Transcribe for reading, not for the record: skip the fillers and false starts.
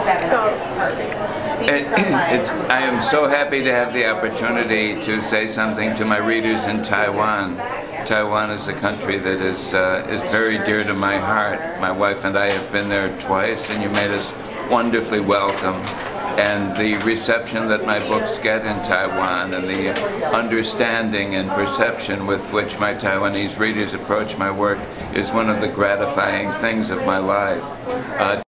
I am so happy to have the opportunity to say something to my readers in Taiwan. Taiwan is a country that is very dear to my heart. My wife and I have been there twice, and you made us wonderfully welcome. And the reception that my books get in Taiwan, and the understanding and perception with which my Taiwanese readers approach my work, is one of the gratifying things of my life.